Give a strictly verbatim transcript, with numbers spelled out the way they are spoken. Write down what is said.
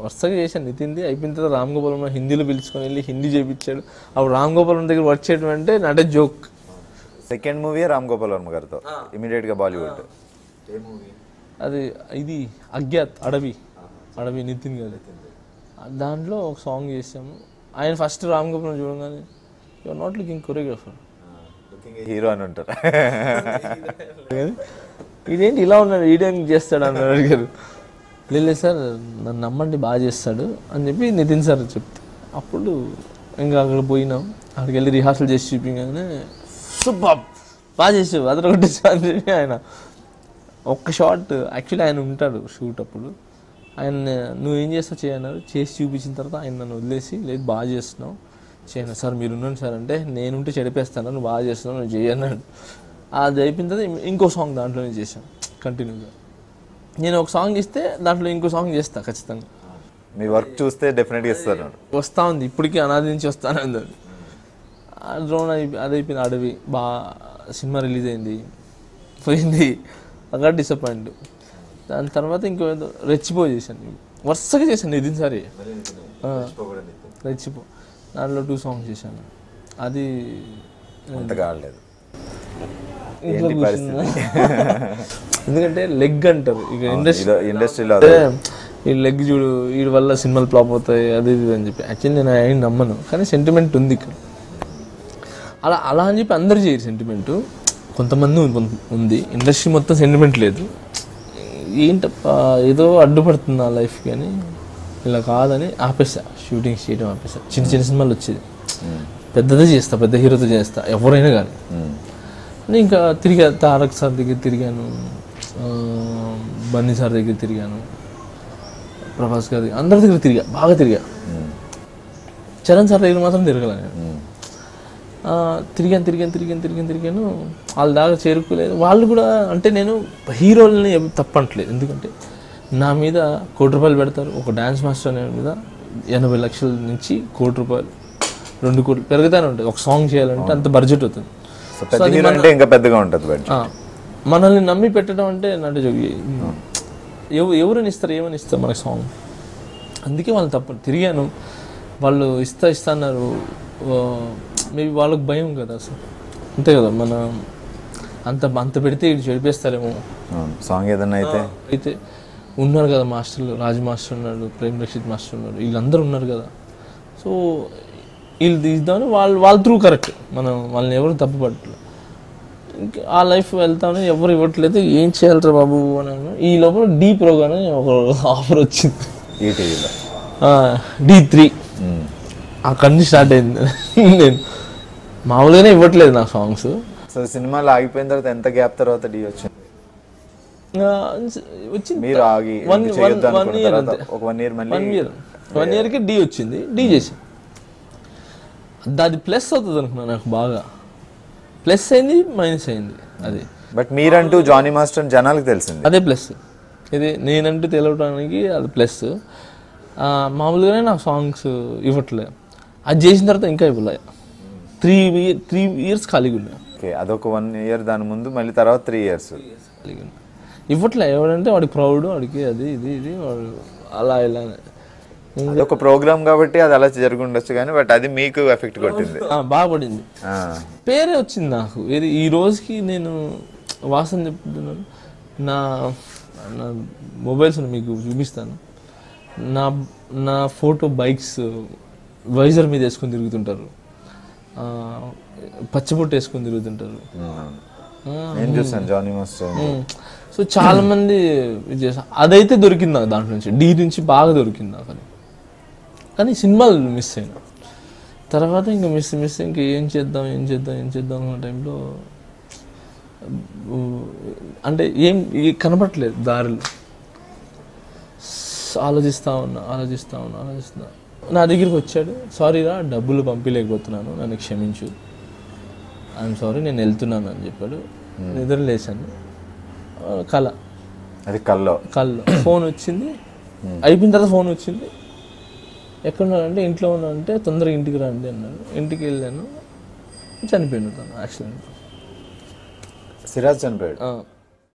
వరుసగా చేశాను నితిన్ది. అయిపోయిన తర్వాత రామ్ గోపాల్ హిందీలో పిలుచుకొని వెళ్ళి హిందీ చేయించాడు. అప్పుడు రామ్ గోపాల్ దగ్గర వర్క్ చేయడం అంటే not a joke. Second movie Ram Gopal Varma గారితో ఇమీడియట్గా బాలీవుడ్. అది ఇది అజ్ఞాత్ అడవి అడవి నితిన్ గారు. దాంట్లో ఒక సాంగ్ చేసాము. ఆయన ఫస్ట్ రామ్ గోపాల్ చూడగానే your not looking choreographer, hero అని ఉంటారు. ఇదేంటి ఇలా ఉన్నాడు, ఈడేం చేస్తాడు అని అడిగారు. లేదు సార్ నన్ను నమ్మండి బాగా చేస్తాడు అని చెప్పి నితిన్ సార్ చెప్తే అప్పుడు ఇంకా అక్కడ పోయినాం. అక్కడికి వెళ్ళి రిహార్సల్ చేసి చూపించగానే సూపర్ బాగా చేసావు అదర కొట్టేసా అని చెప్పి ఆయన ఒక్క షాట్. యాక్చువల్లీ ఆయన ఉంటాడు షూట్ అప్పుడు. ఆయన నువ్వేం చేస్తావు చేయన్నారు, చేసి చూపించిన తర్వాత ఆయన నన్ను వదిలేసి లేదు బాగా చేస్తున్నావు చేయను సార్ మీరు ఉన్నాను సార్ అంటే నేనుంటే చెడిపేస్తాను నువ్వు బాగా చేస్తున్నావు నువ్వు చేయన్నాడు. అది అయిపోయిన తర్వాత ఇంకో సాంగ్ దాంట్లోనే చేశాను కంటిన్యూగా. నేను ఒక సాంగ్ ఇస్తే దాంట్లో ఇంకో సాంగ్ చేస్తా ఖచ్చితంగా. మీ వర్క్ చూస్తే డెఫినెట్గా ఇస్తారు. వస్తూ ఉంది ఇప్పటికీ అనాది నుంచి వస్తానే ఉంది. అది డ్రోన్ అయిపోయి అది అయిపోయింది అడవి బాగా సినిమా రిలీజ్ అయింది పోయింది అక్కడ డిసప్పాయింట్. దాని తర్వాత ఇంకో రెచ్చిపో చేశాను వరుసగా చేశాను నితిన్ సారి రెచ్చిపో. దాంట్లో టూ సాంగ్స్ చేశాను. అది కాలేదు ఎందుకంటే లెగ్ అంటారు ఇక ఇండస్ట్రీ ఇండస్ట్రీలో ఈ లెగ్ చూడు వీడి వల్ల సినిమాలు ఫ్లాప్ అవుతాయి అది ఇది అని చెప్పి. యాక్చువల్లీ నేను ఆయన నమ్మను కానీ సెంటిమెంట్ ఉంది ఇక్కడ. అలా అలా అని చెప్పి అందరు చేయరు సెంటిమెంటు, కొంతమంది ఉంది. ఇండస్ట్రీ మొత్తం సెంటిమెంట్ లేదు. ఏంటప్ప ఏదో అడ్డుపడుతుంది నా లైఫ్ కానీ ఇలా కాదని ఆపేసా. షూటింగ్స్ చేయడం ఆపేసా. చిన్న చిన్న సినిమాలు వచ్చేది పెద్దదే చేస్తా, పెద్ద హీరోతో చేస్తా ఎవరైనా కానీ. ఇంకా తిరిగా తారక్ సార్ దగ్గర తిరిగాను, బన్నీ సార్ దగ్గర తిరిగాను, ప్రభాస్ గారి అందరి దగ్గర తిరిగా బాగా తిరిగా. చరణ్ సార్ దగ్గర మాత్రం తిరగలే నేను. తిరిగాను తిరిగాను తిరిగాను తిరిగాను తిరిగాను వాళ్ళ దాకా చేరుకోలేదు. వాళ్ళు కూడా అంటే నేను హీరోలని తప్పట్లేదు ఎందుకంటే నా మీద కోటి రూపాయలు పెడతారు. ఒక డ్యాన్స్ మాస్టర్ అనే మీద ఎనభై లక్షల నుంచి కోటి రూపాయలు రెండు కోట్లు పెరుగుతానే ఉంటుంది. ఒక సాంగ్ చేయాలంటే అంత బడ్జెట్ అవుతుంది. ఇంకా పెద్దగా ఉంటుంది. మనల్ని నమ్మి పెట్టడం అంటే నాటి ఎవ ఎవరిని ఇస్తారు ఏమని ఇస్తారు మనకి సాంగ్. అందుకే వాళ్ళు తప్ప తిరిగాను. వాళ్ళు ఇస్తా ఇస్తా అన్నారు. మేబీ వాళ్ళకి భయం కదా అసలు అంతే కదా, మన అంత అంత పెడితే ఇటు చెడిపేస్తారేమో సాంగ్ ఏదన్నా అయితే. అయితే ఉన్నారు కదా మాస్టర్లు, రాజ్ మాస్టర్ ఉన్నాడు, ప్రేమ్ రక్షిత్ మాస్టర్ ఉన్నాడు, వీళ్ళందరూ ఉన్నారు కదా. సో వీళ్ళు తీద్దామని వాళ్ళు వాళ్ళ త్రూ కరెక్ట్, మనం వాళ్ళని ఎవరు తప్పుపట్టలేదు. ఇంకా ఆ లైఫ్ వెళ్తామని ఎవరు ఇవ్వట్లేదు. ఏం చేయాలరా బాబు అని ఈ లోపల డీ ప్రోగ్రామ్ అని ఒక ఆఫర్ వచ్చింది ఈటీవీలో, డీ త్రీ. అక్కడి నుంచి స్టార్ట్ అయింది. నేను మామూలుగానే ఇవ్వట్లేదు నా సాంగ్స్. సో సినిమాలు ఆగిపోయిన తర్వాత ఎంత గ్యాప్ తర్వాత డీ వచ్చింది? వచ్చింది మీరు ఆగి వన్ వన్ ఇయర్ ఒక వన్ ఇయర్ మళ్ళీ వన్ ఇయర్ వన్ ఇయర్కి డీ వచ్చింది. డీ చేసాను. అది ప్లస్ అవుతుంది అనుకున్నా, నాకు బాగా ప్లస్ అయింది మైనస్ అయింది అది. బట్ మీరంటూ జానీ మాస్టర్ జనాలకు తెలిసింది, అదే ప్లస్. ఇది నేనంటూ తెలవడానికి అది ప్లస్. మామూలుగానే నాకు సాంగ్స్ ఇవ్వట్లే, అది చేసిన తర్వాత ఇంకా ఇవ్వలే. త్రీ త్రీ ఇయర్స్ ఖాళీగా ఉన్నా. ఓకే, అదొక వన్ ఇయర్ దాని ముందు, మళ్ళీ తర్వాత త్రీ ఇయర్స్ ఖాళీగా ఉన్నా. ఇవ్వట్లే ఎవడంటే వాడికి ప్రౌడ్, వాడికి అది ఇది ఇది వాడు అలా ఇలా. ఒక ప్రోగ్రామ్ కాబట్టి అది అలా జరుగుండొచ్చు కానీ బట్ అది మీకు ఎఫెక్ట్ కొట్టింది, బాగా పడింది. పేరే వచ్చింది నాకు. ఇది ఈ రోజుకి నేను వాసన చెప్తున్నాను. నా నా మొబైల్స్ మీకు చూపిస్తాను. నా నా ఫోటో బైక్స్ వైజర్ మీద వేసుకొని తిరుగుతుంటారు, పచ్చబొట్టు వేసుకొని తిరుగుతుంటారు. నేను చూసాను జానీ మాస్టర్. సో చాలా మంది చేసాను. అదైతే దొరికింది నాకు దాంట్లో నుంచి, డీ నుంచి బాగా దొరికింది నాకు. అది కానీ సినిమాలు మిస్ అయినా తర్వాత ఇంకా మిస్ మిస్ ఇంకా ఏం చేద్దాం ఏం చేద్దాం ఏం చేద్దాం అన్న టైంలో అంటే ఏం కనపడట్లేదు దారిలో. ఆలోచిస్తూ ఉన్నా ఆలోచిస్తూ ఉన్నా ఆలోచిస్తున్నా నా దగ్గరికి వచ్చాడు. సారీ రా డబ్బులు పంపించలేకపోతున్నాను, నన్ను క్షమించు, ఐఎమ్ సారీ నేను వెళ్తున్నాను అని చెప్పాడు. నిద్ర లేచాను. కళ అది కల్లో కల్లో ఫోన్ వచ్చింది. అయిపోయిన తర్వాత ఫోన్ వచ్చింది. ఎక్కడున్నారంటే ఇంట్లో ఉన్నానంటే తొందరగా ఇంటికి రండి అన్నాడు. ఇంటికి వెళ్ళాను. చనిపోయాను తను యాక్సిడెంట్. సిరాజ్ చనిపోయాడు.